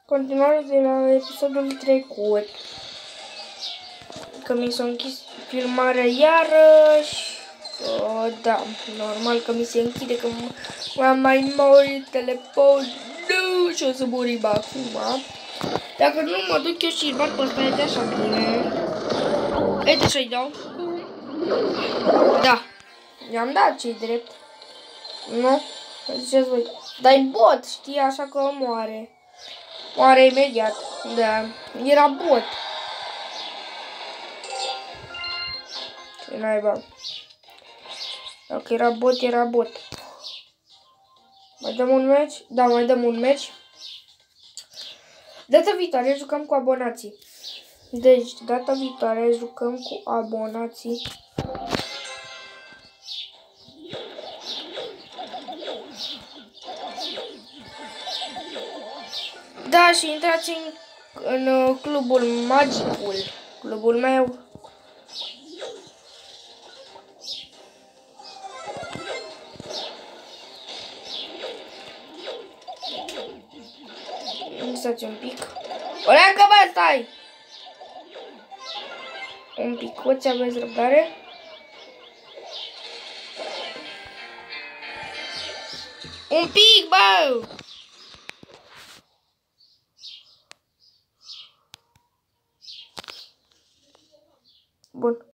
Continuare de la episodul trecut. Că mi s-a închis filmarea iarăși. Da, normal că mi se închide că m-am mai mori telefon. Nu, și o să murim acum. Dacă nu mă duc eu și îl bat pe ăsta, e de așa bine. E de așa-i dau. Da, i-am dat ce-i drept. Nu? Ziceți voi. Dar-i bot, știi, așa că moare. Moare imediat. Da, era bot. Ce naiba. Dacă era bot, era bot. Mai dăm un meci? Da, mai dăm un meci. Data viitoare jucăm cu abonații. Deci, data viitoare jucăm cu abonații. Da, și intrați în clubul Magicul. Clubul meu. Stați un pic. Oleancă, bă, stai! Un picuț, aveți răbdare? Un pic, bă! Bun.